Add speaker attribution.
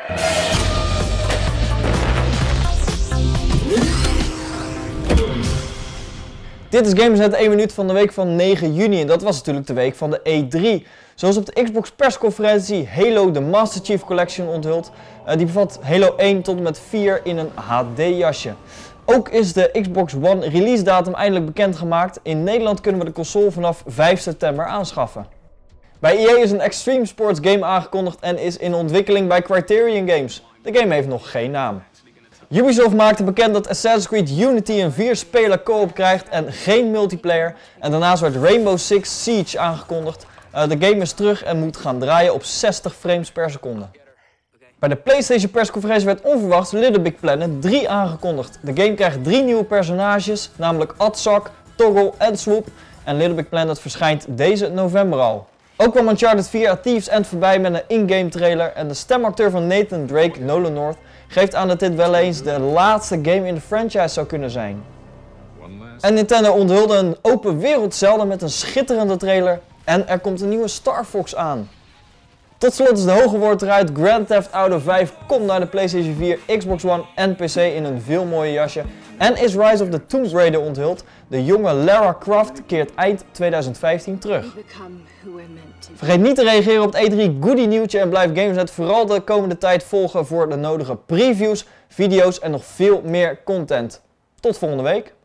Speaker 1: Dit is Gamersnet 1 minuut van de week van 9 juni en dat was natuurlijk de week van de E3. Zoals op de Xbox persconferentie Halo de Master Chief Collection onthuld. Die bevat Halo 1 tot en met 4 in een HD jasje. Ook is de Xbox One release datum eindelijk bekendgemaakt. In Nederland kunnen we de console vanaf 5 september aanschaffen. Bij EA is een Extreme Sports game aangekondigd en is in ontwikkeling bij Criterion Games. De game heeft nog geen naam. Ubisoft maakte bekend dat Assassin's Creed Unity een 4-speler co-op krijgt en geen multiplayer. En daarnaast werd Rainbow Six Siege aangekondigd. De game is terug en moet gaan draaien op 60 frames per seconde. Bij de PlayStation persconferentie werd onverwachts Little Big Planet 3 aangekondigd. De game krijgt 3 nieuwe personages, namelijk Atzak, Toggle en Swoop. En Little Big Planet verschijnt deze november al. Ook kwam Uncharted 4 A Thief's End voorbij met een in-game trailer. En de stemacteur van Nathan Drake, Nolan North, geeft aan dat dit wel eens de laatste game in de franchise zou kunnen zijn. En Nintendo onthulde een open wereld Zelda met een schitterende trailer. En er komt een nieuwe Star Fox aan. Tot slot is de hoge woord eruit. Grand Theft Auto 5 komt naar de PlayStation 4, Xbox One en PC in een veel mooier jasje. En is Rise of the Tomb Raider onthuld. De jonge Lara Croft keert eind 2015 terug. Vergeet niet te reageren op het E3 Goodie nieuwtje en blijf Gamersnet vooral de komende tijd volgen voor de nodige previews, video's en nog veel meer content. Tot volgende week.